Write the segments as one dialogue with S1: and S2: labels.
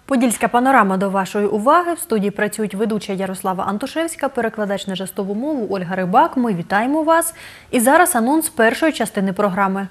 S1: Подільська панорама до вашої уваги. В студії працюють ведуча Ярослава Антошевська, перекладач на жестову мову Ольга Рибак. Ми вітаємо вас. І зараз анонс першої частини програми.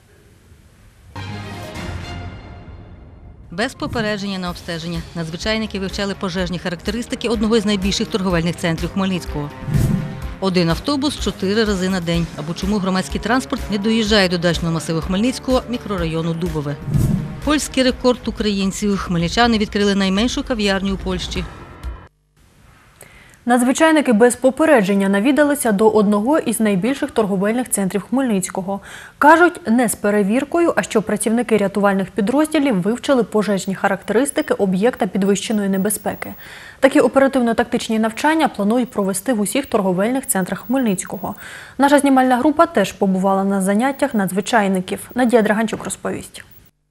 S2: Без попередження на обстеження надзвичайники вивчали пожежні характеристики одного із найбільших торговельних центрів Хмельницького. Один автобус 4 рази на день. Або чому громадський транспорт не доїжджає до дачного масиву Хмельницького мікрорайону Дубове. Польський рекорд українців. Хмельничани відкрили найменшу кав'ярню у Польщі.
S1: Надзвичайники без попередження навідалися до одного із найбільших торговельних центрів Хмельницького. Кажуть, не з перевіркою, а що працівники рятувальних підрозділів вивчили пожежні характеристики об'єкта підвищеної небезпеки. Такі оперативно-тактичні навчання планують провести в усіх торговельних центрах Хмельницького. Наша знімальна група теж побувала на заняттях надзвичайників. Надія Драганчук розповість.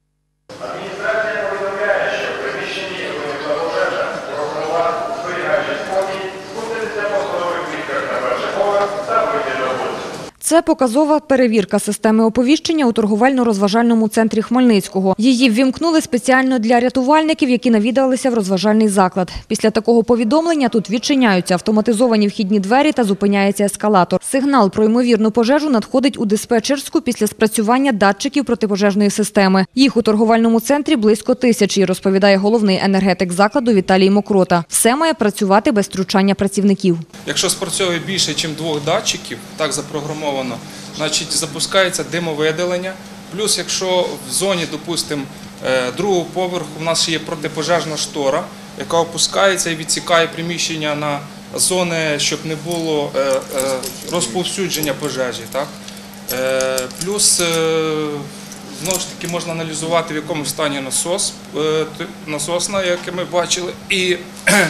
S3: Це показова перевірка системи оповіщення у торговельно-розважальному центрі Хмельницького. Її ввімкнули спеціально для рятувальників, які навідалися в розважальний заклад. Після такого повідомлення тут відчиняються автоматизовані вхідні двері та зупиняється ескалатор. Сигнал про ймовірну пожежу надходить у диспетчерську після спрацювання датчиків протипожежної системи. Їх у торговельному центрі близько 1000, розповідає головний енергетик закладу Віталій Мокрота. Все має працювати без втручання працівників.
S4: Якщо спрацьовує більше, ніж 2 датчиків, так запрограмовано, значить запускається димовидалення. Плюс, якщо в зоні, допустимо, другого поверху в нас є протипожежна штора, яка опускається і відсікає приміщення на зони, щоб не було розповсюдження пожежі. Так? Плюс, знову ж таки, можна аналізувати, в якому стані насосна, як ми бачили, і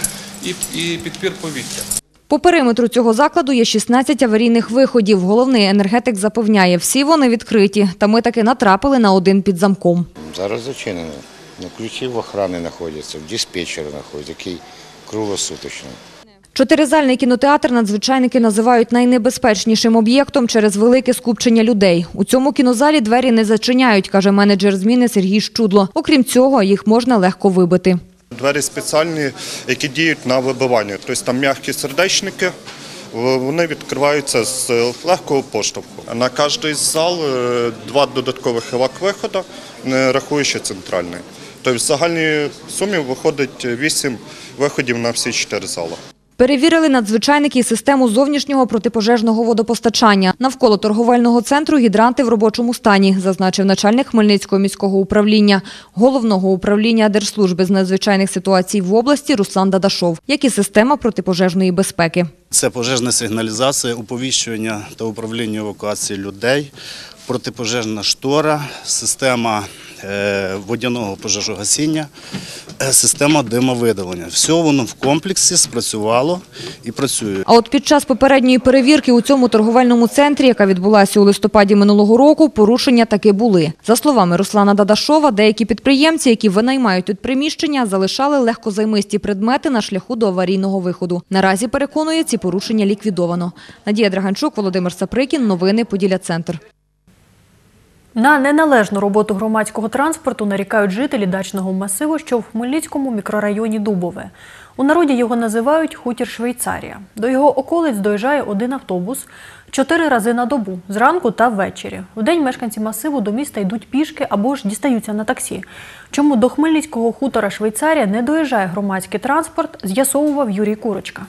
S4: підпір повітря.
S3: По периметру цього закладу є 16 аварійних виходів. Головний енергетик запевняє, всі вони відкриті. Та ми таки натрапили на один під замком.
S5: Зараз зачинено. Ключі в охорони знаходяться, в диспетчері знаходяться, який круглосуточний.
S3: 4-зальний кінотеатр надзвичайники називають найнебезпечнішим об'єктом через велике скупчення людей. У цьому кінозалі двері не зачиняють, каже менеджер зміни Сергій Щудло. Окрім цього, їх можна легко вибити.
S6: Двері спеціальні, які діють на вибивання. Тобто там м'які сердечники, вони відкриваються з легкого поштовху. На кожний зал 2 додаткових евак-виходи, не рахуючи центральний. Тобто в загальній сумі виходить 8 виходів на всі 4 зали.
S3: Перевірили надзвичайники і систему зовнішнього протипожежного водопостачання. Навколо торговельного центру гідранти в робочому стані, зазначив начальник Хмельницького міського управління, Головного управління Держслужби з надзвичайних ситуацій в області Руслан Дадашов, як і система протипожежної безпеки.
S7: Це пожежна сигналізація, оповіщення та управління евакуації людей, протипожежна штора, система водяного пожежогасіння, система димовидалення. Все воно в комплексі спрацювало і працює.
S3: А от під час попередньої перевірки у цьому торговельному центрі, яка відбулася у листопаді минулого року, порушення таки були. За словами Руслана Дадашова, деякі підприємці, які винаймають тут приміщення, залишали легкозаймисті предмети на шляху до аварійного виходу. Наразі, переконує, ці порушення ліквідовано. Надія Драганчук, Володимир Саприкін. Новини Поділля-Центр.
S1: На неналежну роботу громадського транспорту нарікають жителі дачного масиву, що в Хмельницькому мікрорайоні Дубове. У народі його називають «Хутір Швейцарія». До його околиць доїжджає один автобус 4 рази на добу, зранку та ввечері. Вдень мешканці масиву до міста йдуть пішки або ж дістаються на таксі. Чому до хмельницького хутора Швейцарія не доїжджає громадський транспорт, з'ясовував Юрій Курочка.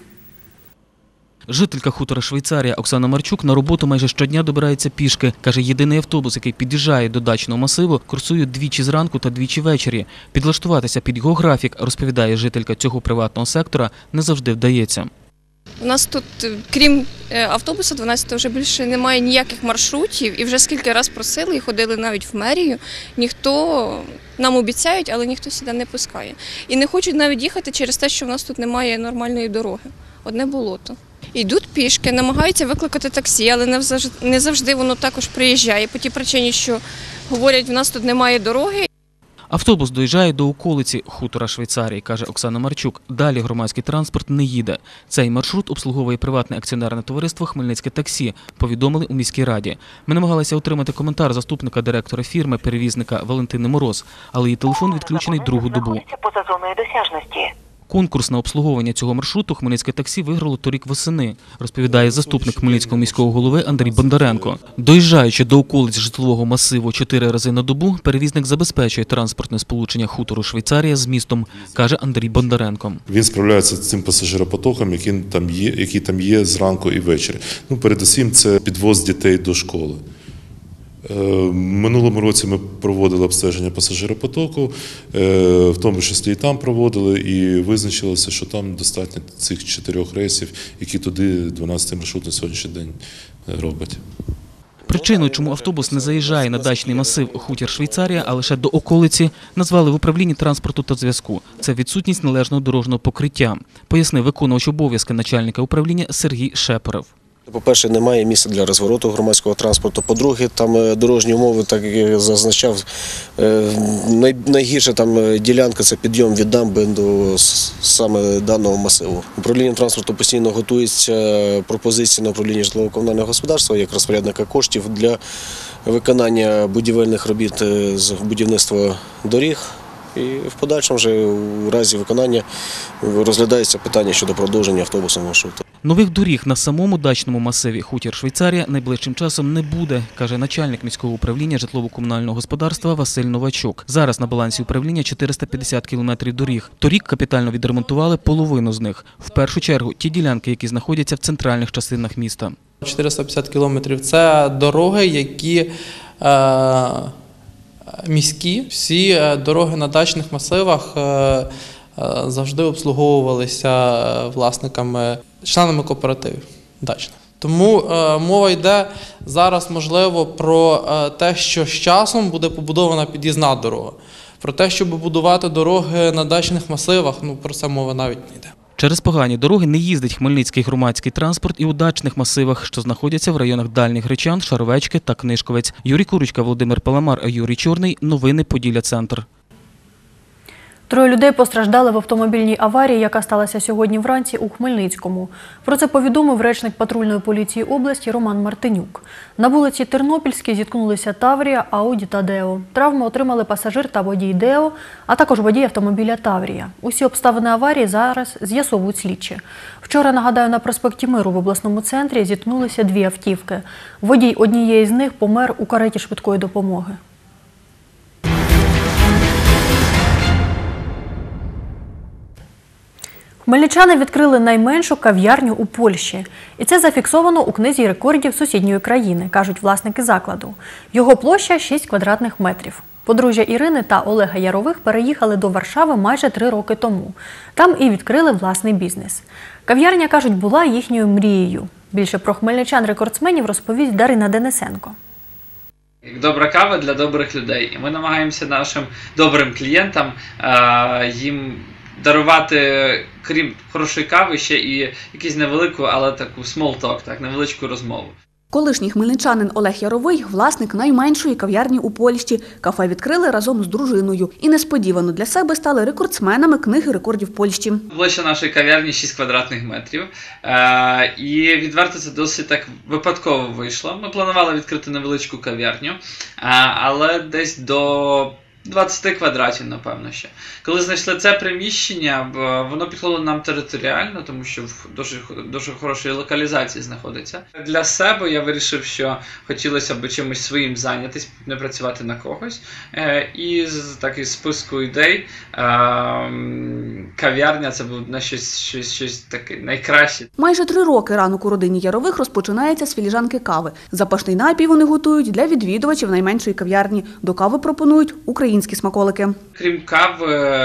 S8: Жителька хутора Швейцарія Оксана Марчук на роботу майже щодня добирається пішки. Каже, єдиний автобус, який під'їжджає до дачного масиву, курсує двічі зранку та двічі ввечері. Підлаштуватися під його графік, розповідає жителька цього приватного сектора, не завжди вдається.
S9: У нас тут, крім автобуса 12, вже більше немає ніяких маршрутів. І вже скільки разів просили і ходили навіть в мерію. Ніхто нам обіцяють, але ніхто сюди не пускає. І не хочуть навіть їхати через те, що в нас тут немає нормальної дороги. Одне болото. Йдуть пішки, намагаються викликати таксі, але не завжди воно також приїжджає по тій причині, що говорять, в нас тут немає дороги.
S8: Автобус доїжджає до околиці хутора Швейцарії, каже Оксана Марчук. Далі громадський транспорт не їде. Цей маршрут обслуговує приватне акціонерне товариство «Хмельницьке таксі», повідомили у міській раді. Ми намагалися отримати коментар заступника директора фірми-перевізника Валентини Мороз, але її телефон відключений другу добу.
S10: Поза зоною досяжності.
S8: Конкурс на обслуговування цього маршруту «Хмельницьке таксі» виграло торік восени, розповідає заступник Хмельницького міського голови Андрій Бондаренко. Доїжджаючи до околиць житлового масиву 4 рази на добу, перевізник забезпечує транспортне сполучення хутору Швейцарія з містом, каже Андрій Бондаренко.
S11: Він справляється з цим пасажиропотоком, який там є зранку і ввечері. Передусім це підвоз дітей до школи. Минулому році ми проводили обстеження пасажиропотоку, в тому числі і там проводили, і визначилося, що там достатньо цих 4 рейсів, які туди 12-й маршрут на сьогоднішній день робить.
S8: Причиною, чому автобус не заїжджає на дачний масив хутір Швейцарія, а лише до околиці, назвали в управлінні транспорту та зв'язку. Це відсутність належного дорожнього покриття, пояснив виконувач обов'язки начальника управління Сергій Шепоров.
S12: По-перше, немає місця для розвороту громадського транспорту. По-друге, там дорожні умови, так як я зазначав, найгірша там ділянка – це підйом від дамби до саме даного масиву. Управління транспорту постійно готується пропозиції на управління житлово-комунального господарства як розпорядника коштів для виконання будівельних робіт з будівництва доріг. І в подальшому вже у разі виконання розглядається питання щодо продовження автобусного маршруту.
S8: Нових доріг на самому дачному масиві хутір Швейцарія найближчим часом не буде, каже начальник міського управління житлово-комунального господарства Василь Новачук. Зараз на балансі управління 450 кілометрів доріг. Торік капітально відремонтували половину з них. В першу чергу ті ділянки, які знаходяться в центральних частинах міста.
S13: 450 кілометрів – це дороги, які міські. Всі дороги на дачних масивах завжди обслуговувалися власниками, членами кооперативів дачних. Тому мова йде зараз, можливо, про те, що з часом буде побудована під'їзна дорога. Про те, щоб будувати дороги на дачних масивах, про це мова навіть не йде.
S8: Через погані дороги не їздить хмельницький громадський транспорт і у дачних масивах, що знаходяться в районах Дальніх Гречан, Шаровечки та Книжковець. Юрій Курочка, Володимир Паламар, Юрій Чорний. Новини Поділля-Центр.
S1: 3 людей постраждали в автомобільній аварії, яка сталася сьогодні вранці у Хмельницькому. Про це повідомив речник патрульної поліції області Роман Мартинюк. На вулиці Тернопільській зіткнулися Таврія, Ауді та Део. Травми отримали пасажир та водій Део, а також водій автомобіля Таврія. Усі обставини аварії зараз з'ясовують слідчі. Вчора, нагадаю, на проспекті Миру в обласному центрі зіткнулися 2 автівки. Водій однієї з них помер у кареті швидкої допомоги. Хмельничани відкрили найменшу кав'ярню у Польщі. І це зафіксовано у книзі рекордів сусідньої країни, кажуть власники закладу. Його площа – 6 квадратних метрів. Подружжя Ірини та Олега Ярових переїхали до Варшави майже 3 роки тому. Там і відкрили власний бізнес. Кав'ярня, кажуть, була їхньою мрією. Більше про хмельничан-рекордсменів розповість Дарина Денисенко.
S14: Добра кава для добрих людей. І ми намагаємося нашим добрим клієнтам їм дарувати, крім хорошої кави, ще і якусь невелику, але таку small talk, так, невеличку розмову.
S15: Колишній хмельничанин Олег Яровий – власник найменшої кав'ярні у Польщі. Кафе відкрили разом з дружиною. І несподівано для себе стали рекордсменами книги рекордів Польщі.
S14: Площа нашої кав'ярні 6 квадратних метрів. І відверто це досить так випадково вийшло. Ми планували відкрити невеличку кав'ярню, але десь до 20 квадратів, напевно, ще. Коли знайшли це приміщення, воно підходило нам територіально, тому що в дуже хорошій локалізації знаходиться. Для себе я вирішив, що хотілося б чимось своїм зайнятися, не працювати на когось. І з списку ідей кав'ярня – це був на щось таке найкраще.
S15: Майже 3 роки ранок у родині Ярових розпочинається з філіжанки кави. Запашний напій вони готують для відвідувачів найменшої кав'ярні. До кави пропонують українські смаколики.
S14: Крім кави,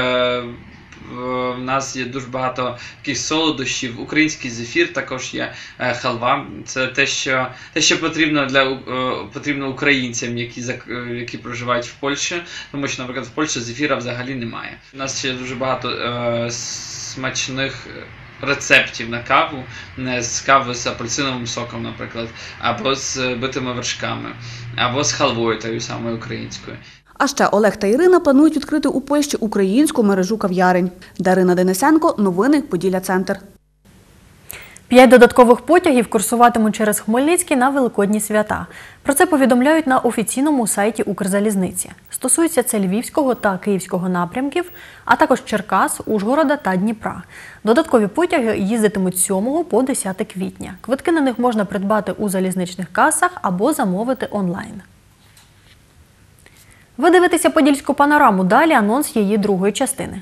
S14: в нас є дуже багато таких солодощів, український зефір, також є халва. Це те, що потрібно українцям, які проживають в Польщі, тому що, наприклад, в Польщі зефіра взагалі немає. У нас ще дуже багато смачних рецептів на каву, з кави з апельсиновим соком, наприклад, або з битими вершками, або з халвою тою самою українською.
S15: А ще Олег та Ірина планують відкрити у Польщі українську мережу кав'ярень. Дарина Денисенко, новини Поділля-Центр.
S1: 5 додаткових потягів курсуватимуть через Хмельницький на Великодні свята. Про це повідомляють на офіційному сайті Укрзалізниці. Стосується це Львівського та Київського напрямків, а також Черкас, Ужгорода та Дніпра. Додаткові потяги їздитимуть з 7 по 10 квітня. Квитки на них можна придбати у залізничних касах або замовити онлайн. Ви дивитеся «Подільську панораму». Далі анонс її другої частини.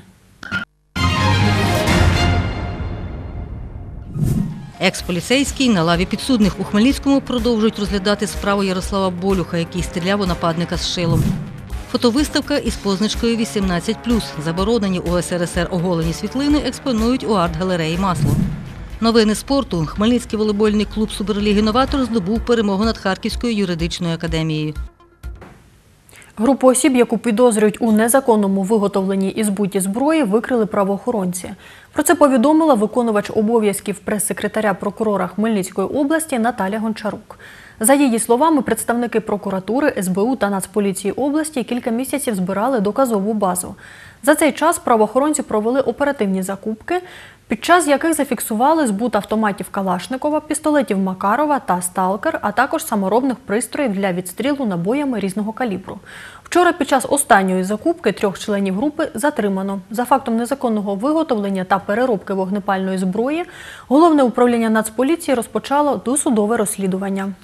S2: Екс-поліцейський на лаві підсудних у Хмельницькому продовжують розглядати справу Ярослава Болюха, який стріляв у нападника з шилом. Фотовиставка із позначкою 18+. Заборонені у СРСР оголені світлини експонують у арт-галереї «Масло». Новини спорту. Хмельницький волейбольний клуб Суперліги «Новатор» здобув перемогу над Харківською юридичною академією.
S1: Групу осіб, яку підозрюють у незаконному виготовленні і збуті зброї, викрили правоохоронці. Про це повідомила виконувач обов'язків прес-секретаря прокурора Хмельницької області Наталя Гончарук. За її словами, представники прокуратури, СБУ та Нацполіції області кілька місяців збирали доказову базу. За цей час правоохоронці провели оперативні закупки, під час яких зафіксували збут автоматів Калашникова, пістолетів Макарова та Сталкер, а також саморобних пристроїв для відстрілу набоями різного калібру. Вчора під час останньої закупки 3 членів групи затримано. За фактом незаконного виготовлення та переробки вогнепальної зброї Головне управління Нацполіції розпочало досудове розслідування.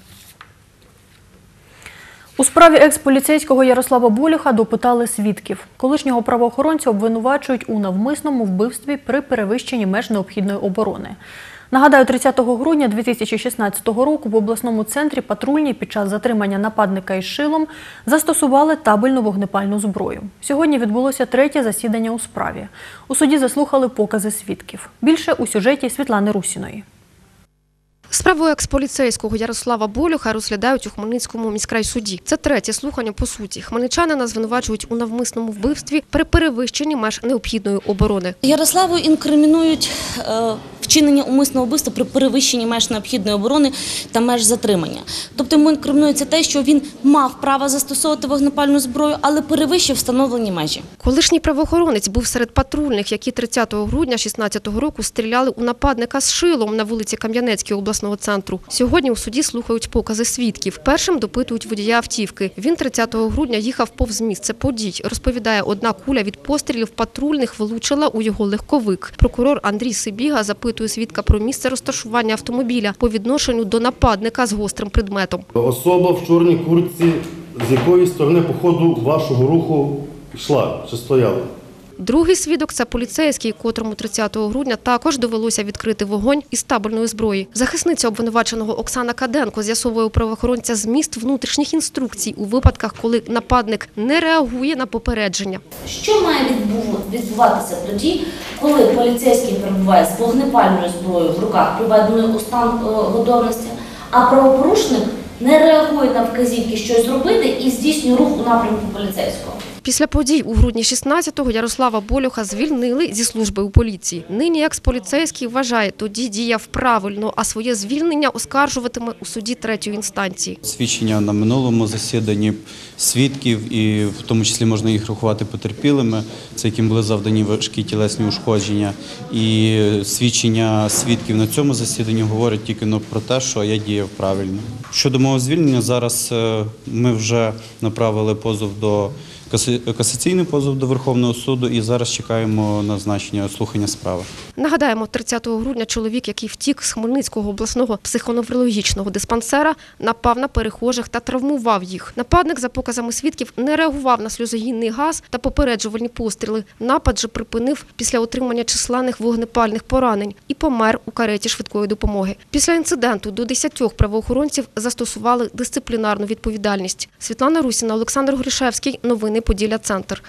S1: У справі екс-поліцейського Ярослава Болюха допитали свідків. Колишнього правоохоронця обвинувачують у навмисному вбивстві при перевищенні меж необхідної оборони. Нагадаю, 30 грудня 2016 року в обласному центрі патрульні під час затримання нападника із шилом застосували табельну вогнепальну зброю. Сьогодні відбулося 3-є засідання у справі. У суді заслухали покази свідків. Більше у сюжеті Світлани Русіної.
S16: Справу екс-поліцейського Ярослава Болюха розглядають у Хмельницькому міськрайсуді. Це 3-є слухання по суті. Хмельничанина звинувачують у навмисному вбивстві при перевищенні меж необхідної оборони.
S17: Ярославу інкримінують вчинення умисного вбивства при перевищенні меж необхідної оборони та меж затримання. Тобто йому інкримінується те, що він мав право застосовувати вогнепальну зброю, але перевищив встановлені межі.
S16: Колишній правоохоронець був серед патрульних, які 30 грудня 2016 року стріляли у нападника з шилом на вулиці Кам'янецькій обласного центру. Сьогодні у суді слухають покази свідків. Першим допитують водія автівки. Він 30 грудня їхав повз місце подій. Розповідає, одна куля від пострілів патрульних влучила у його легковик. Прокурор Андрій Сибіга запитує свідка про місце розташування автомобіля по відношенню до нападника з гострим предметом.
S18: Особа в чорній куртці, з якої сторони по ходу вашого руху йшла чи стояла?
S16: Другий свідок – це поліцейський, котрому 30 грудня також довелося відкрити вогонь із табельної зброї. Захисниця обвинуваченого Оксана Каденко з'ясовує у правоохоронця зміст внутрішніх інструкцій у випадках, коли нападник не реагує на попередження.
S17: Що має відбуватися тоді, коли поліцейський перебуває з вогнепальною зброєю в руках, приведеною у стан готовності, а правопорушник не реагує на вказівки щось зробити і здійснює рух у напрямку поліцейського?
S16: Після подій у грудні 16-го Ярослава Болюха звільнили зі служби у поліції. Нині екс-поліцейський вважає, тоді діяв правильно, а своє звільнення оскаржуватиме у суді 3-ї інстанції.
S19: Свідчення на минулому засіданні свідків, і в тому числі можна їх рахувати потерпілими, це яким були завдані важкі тілесні ушкодження. І свідчення свідків на цьому засіданні говорять тільки про те, що я діяв правильно. Щодо мого звільнення, зараз ми вже направили касаційний позов до Верховного суду і зараз чекаємо назначення слухання справи.
S16: Нагадаємо, 30 грудня чоловік, який втік з Хмельницького обласного психоневрологічного диспансера, напав на перехожих та травмував їх. Нападник, за показами свідків, не реагував на сльозогінний газ та попереджувальні постріли. Напад же припинив після отримання численних вогнепальних поранень і помер у кареті швидкої допомоги. Після інциденту до 10 правоохоронців застосували дисциплінарну відповідальність. Світлана Русіна, Олександр Горішевський. Новини Поділля-Центр.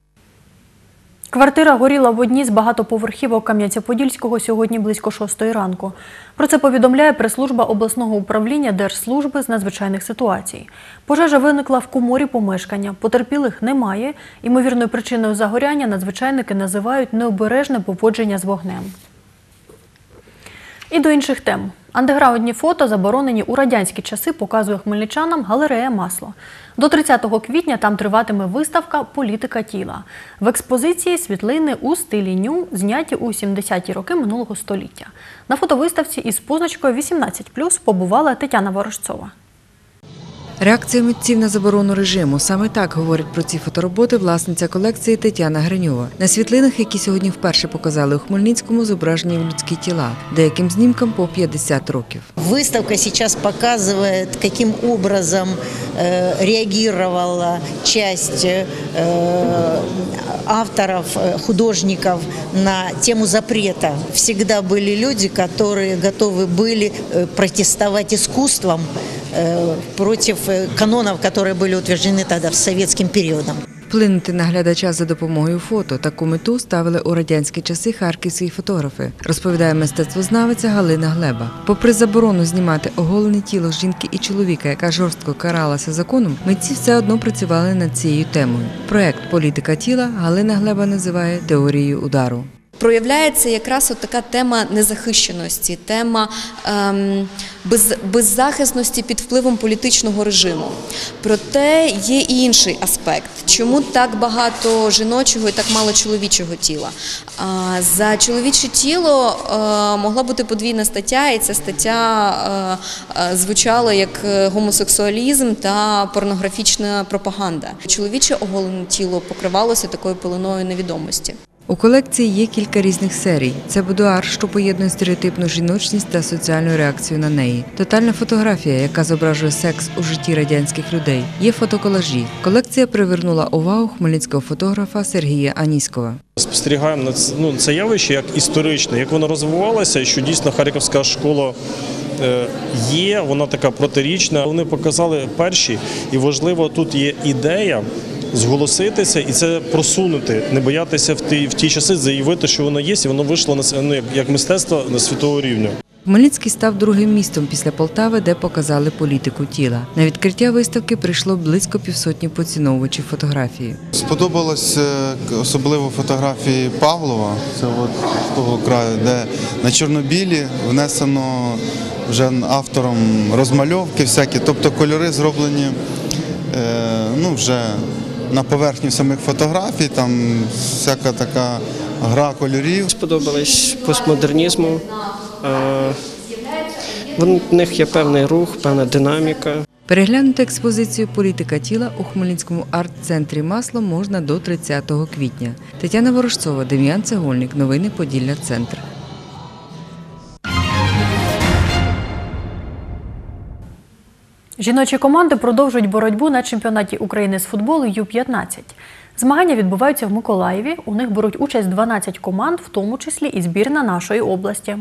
S1: Квартира горіла в одній з багатоповерхівок Кам'янця-Подільського сьогодні близько 6-ї ранку. Про це повідомляє прес-служба обласного управління Держслужби з надзвичайних ситуацій. Пожежа виникла в коморі помешкання, потерпілих немає. Імовірною причиною загоряння надзвичайники називають необережне поводження з вогнем. І до інших тем. Андеграундні фото, заборонені у радянські часи, показує хмельничанам галерея «Масло». До 30 квітня там триватиме виставка «Політика тіла». В експозиції світлини у стилі ню, зняті у 70-ті роки минулого століття. На фотовиставці із позначкою 18+, побувала Тетяна Ворожцова.
S20: Реакція митців на заборону режиму. Саме так говорить про ці фотороботи власниця колекції Тетяна Гриньова. На світлинах, які сьогодні вперше показали у Хмельницькому, зображені людські тіла. Деяким знімкам по 50 років.
S21: Выставка сейчас показывает, каким образом реагировала часть авторов, художников на тему запрета. Всегда были люди, которые готовы были протестовать искусством против канонов, которые были утверждены тогда в советским периодом.
S20: Вплинути на глядача за допомогою фото. Таку мету ставили у радянські часи харківські фотографи, розповідає мистецтвознавиця Галина Глеба. Попри заборону знімати оголене тіло жінки і чоловіка, яка жорстко каралася законом, митці все одно працювали над цією темою. Проект «Політика тіла» Галина Глеба називає теорією удару.
S22: Проявляється якраз от така тема незахищеності, тема беззахисності під впливом політичного режиму. Проте є і інший аспект. Чому так багато жіночого і так мало чоловічого тіла? За чоловіче тіло могла бути подвійна стаття, і ця стаття звучала як гомосексуалізм та порнографічна пропаганда. Чоловіче оголене тіло покривалося такою пеленою невідомості.
S20: У колекції є кілька різних серій. Це будуар, що поєднує стереотипну жіночність та соціальну реакцію на неї. Тотальна фотографія, яка зображує секс у житті радянських людей. Є фотоколажі. Колекція привернула увагу хмельницького фотографа Сергія Аніськова.
S23: Спостерігаємо на це явище як історичне, як воно розвивалося, і що дійсно Харківська школа є, вона така протирічна. Вони показали перші, і важливо, тут є ідея зголоситися і це просунути, не боятися в ті часи заявити, що воно є, і воно вийшло як мистецтво на світового рівня.
S20: Хмельницький став другим містом після Полтави, де показали політику тіла. На відкриття виставки прийшло близько 500 поціновувачів фотографії.
S24: Сподобалось особливо фотографії Павлова, це от з того краю, де на чорно-білі внесено вже автором розмальовки всякі, тобто кольори зроблені вже на поверхні самих фотографій, там всяка така гра кольорів.
S25: Сподобались постмодернізму, в них є певний рух, певна динаміка.
S20: Переглянути експозицію «Політика тіла» у Хмельницькому арт-центрі «Масло» можна до 30 квітня. Тетяна Ворожцова, Дем'ян Цегольник. Новини Поділля Центр.
S1: Жіночі команди продовжують боротьбу на чемпіонаті України з футболу Ю-15. Змагання відбуваються в Миколаєві. У них беруть участь 12 команд, в тому числі і збірна нашої області.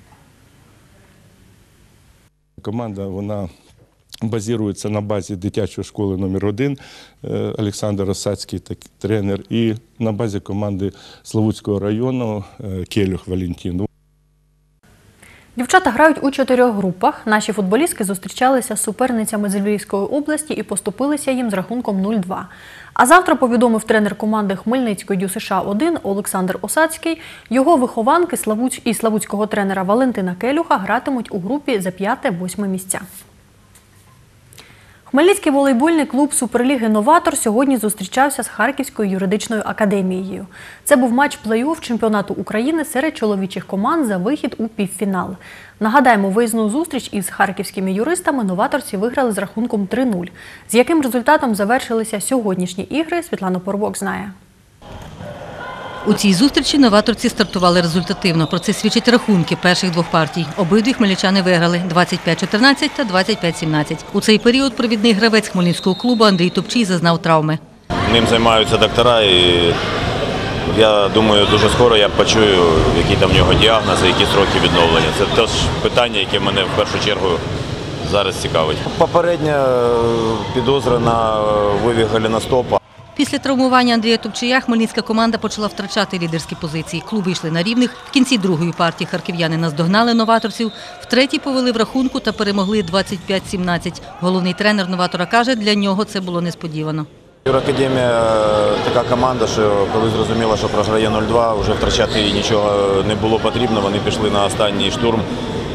S26: Команда, вона базується на базі дитячої школи номер 1, Олександр Росацький, тренер, і на базі команди Славутського району Келюх Валентин.
S1: Дівчата грають у 4 групах. Наші футболістки зустрічалися з суперницями з Львівської області і поступилися їм з рахунком 0-2. А завтра, повідомив тренер команди Хмельницької ДЮСШ-1 Олександр Осацький, його вихованки і славутського тренера Валентина Келюха гратимуть у групі за 5-8 місця. Хмельницький волейбольний клуб Суперліги «Новатор» сьогодні зустрічався з Харківською юридичною академією. Це був матч плей-офф чемпіонату України серед чоловічих команд за вихід у півфінал. Нагадаємо, виїзну зустріч із харківськими юристами новаторці виграли з рахунком 3-0. З яким результатом завершилися сьогоднішні ігри, Світлана Порбок знає.
S2: У цій зустрічі новаторці стартували результативно. Про це свідчать рахунки перших двох партій. Обидві хмельничани виграли – 25-14 та 25-17. У цей період провідний гравець хмельницького клубу Андрій Топчій зазнав травми.
S27: Ним займаються доктора, і я думаю, дуже скоро я почую, який там в нього діагноз і які строки відновлення. Це теж питання, яке мене в першу чергу зараз цікавить. Попередня підозра на вивих голеностопа.
S2: Після травмування Андрія Топчія хмельницька команда почала втрачати лідерські позиції. Клуби йшли на рівних. В кінці другої партії харків'яни наздогнали новаторців. В третій повели в рахунку та перемогли 25-17. Головний тренер новатора каже, для нього це було несподівано.
S27: Юракадемія така команда, що коли зрозуміла, що програє 0-2, вже втрачати їй нічого не було потрібно. Вони пішли на останній штурм,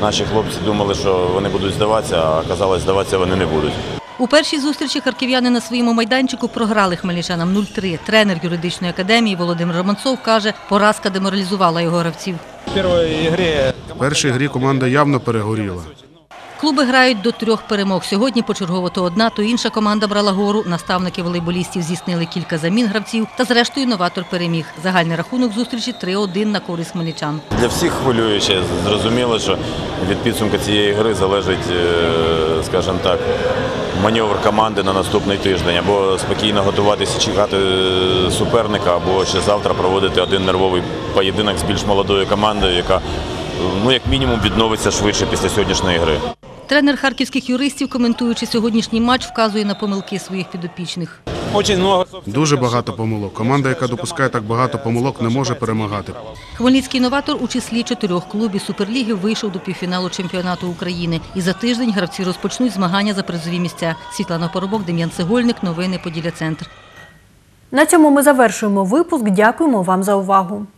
S27: Наші хлопці думали, що вони будуть здаватися, а оказалось, здаватися вони не будуть.
S2: У першій зустрічі харків'яни на своєму майданчику програли хмельничанам 0-3. Тренер юридичної академії Володимир Романцов каже, поразка деморалізувала його гравців.
S3: В першій грі команда явно перегоріла.
S2: Клуби грають до 3 перемог. Сьогодні почергово то одна, то інша команда брала гору. Наставники волейболістів здійснили кілька замін гравців та зрештою новатор переміг. Загальний рахунок зустрічі 3-1 на користь хмельничан.
S27: Для всіх хвилююче. Зрозуміло, що від підсумку цієї гри залежить, скажімо так, маневр команди на наступний тиждень. Або спокійно готуватися, чекати суперника, або ще завтра проводити один нервовий поєдинок з більш молодою командою, яка, як мінімум, відновиться швидше після сьогоднішньої гри.
S2: Тренер харківських юристів, коментуючи сьогоднішній матч, вказує на помилки своїх підопічних.
S3: Дуже багато помилок. Команда, яка допускає так багато помилок, не може перемагати.
S2: Хмельницький новатор у числі 4 клубів Суперліги вийшов до півфіналу чемпіонату України. І за тиждень гравці розпочнуть змагання за призові місця. Світлана Поробок, Дем'ян Цегольник. Новини Поділля Центр.
S1: На цьому ми завершуємо випуск. Дякуємо вам за увагу.